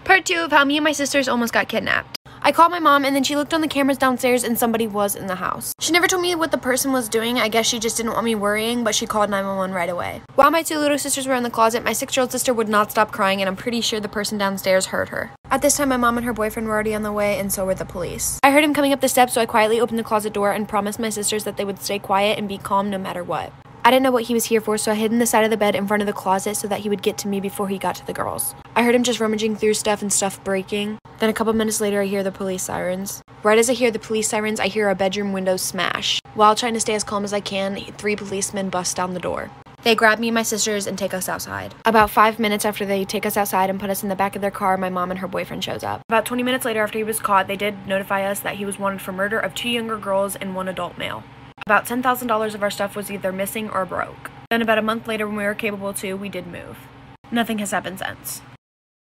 Part 2 of how me and my sisters almost got kidnapped. I called my mom and then she looked on the cameras downstairs and somebody was in the house. She never told me what the person was doing. I guess she just didn't want me worrying, but she called 911 right away. While my 2 little sisters were in the closet, my 6-year-old sister would not stop crying and I'm pretty sure the person downstairs heard her. At this time, my mom and her boyfriend were already on the way and so were the police. I heard him coming up the steps, so I quietly opened the closet door and promised my sisters that they would stay quiet and be calm no matter what. I didn't know what he was here for, so I hid in the side of the bed in front of the closet so that he would get to me before he got to the girls. I heard him just rummaging through stuff and stuff breaking. Then a couple minutes later, I hear the police sirens. Right as I hear the police sirens, I hear a bedroom window smash. While trying to stay as calm as I can, 3 policemen bust down the door. They grab me and my sisters and take us outside. About 5 minutes after they take us outside and put us in the back of their car, my mom and her boyfriend shows up. About 20 minutes later after he was caught, they did notify us that he was wanted for murder of 2 younger girls and 1 adult male. About $10,000 of our stuff was either missing or broke. Then about a month later when we were capable to, we did move. Nothing has happened since.